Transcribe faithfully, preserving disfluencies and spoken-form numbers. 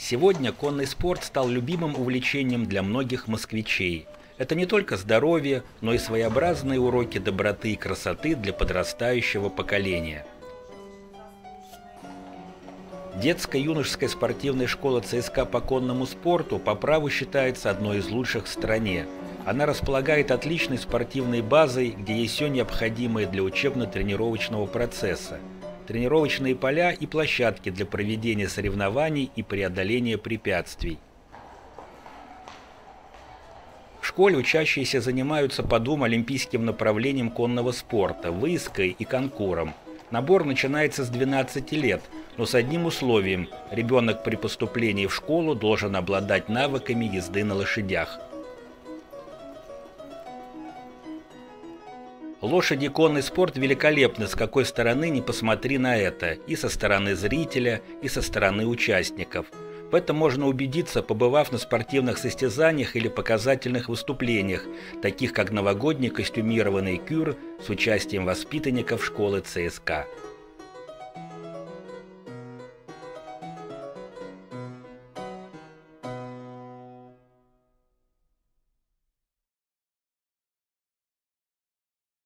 Сегодня конный спорт стал любимым увлечением для многих москвичей. Это не только здоровье, но и своеобразные уроки доброты и красоты для подрастающего поколения. Детско-юношеская спортивная школа ЦСКА по конному спорту по праву считается одной из лучших в стране. Она располагает отличной спортивной базой, где есть все необходимое для учебно-тренировочного процесса. Тренировочные поля и площадки для проведения соревнований и преодоления препятствий. В школе учащиеся занимаются по двум олимпийским направлениям конного спорта – выездкой и конкуром. Набор начинается с двенадцати лет, но с одним условием – ребенок при поступлении в школу должен обладать навыками езды на лошадях. Лошади и конный спорт великолепны, с какой стороны ни посмотри на это, и со стороны зрителя, и со стороны участников. В этом можно убедиться, побывав на спортивных состязаниях или показательных выступлениях, таких как новогодний костюмированный кюр с участием воспитанников школы ЦСКА.